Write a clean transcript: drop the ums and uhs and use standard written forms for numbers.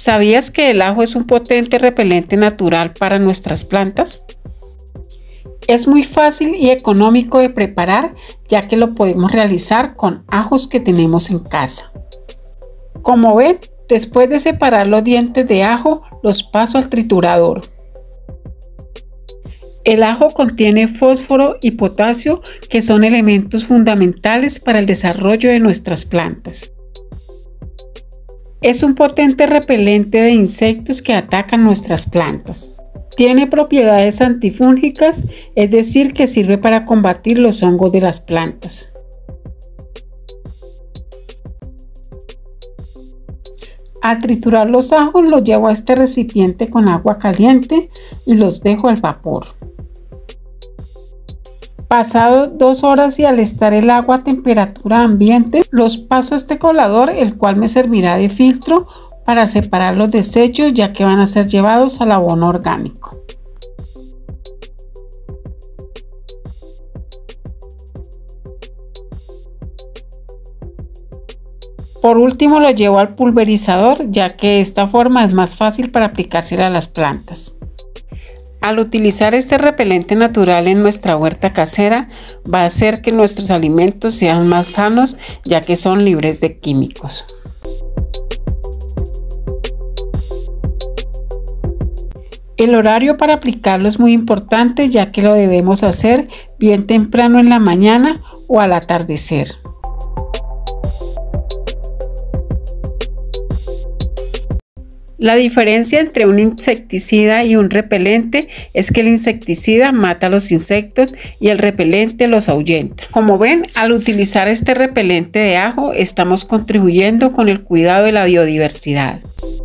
¿Sabías que el ajo es un potente repelente natural para nuestras plantas? Es muy fácil y económico de preparar, ya que lo podemos realizar con ajos que tenemos en casa. Como ven, después de separar los dientes de ajo, los paso al triturador. El ajo contiene fósforo y potasio, que son elementos fundamentales para el desarrollo de nuestras plantas. Es un potente repelente de insectos que atacan nuestras plantas. Tiene propiedades antifúngicas, es decir, que sirve para combatir los hongos de las plantas. Al triturar los ajos los llevo a este recipiente con agua caliente y los dejo al vapor. Pasado 2 horas y al estar el agua a temperatura ambiente, los paso a este colador, el cual me servirá de filtro para separar los desechos, ya que van a ser llevados al abono orgánico. Por último lo llevo al pulverizador, ya que esta forma es más fácil para aplicársela a las plantas. Al utilizar este repelente natural en nuestra huerta casera, va a hacer que nuestros alimentos sean más sanos, ya que son libres de químicos. El horario para aplicarlo es muy importante, ya que lo debemos hacer bien temprano en la mañana o al atardecer. La diferencia entre un insecticida y un repelente es que el insecticida mata a los insectos y el repelente los ahuyenta. Como ven, al utilizar este repelente de ajo estamos contribuyendo con el cuidado de la biodiversidad.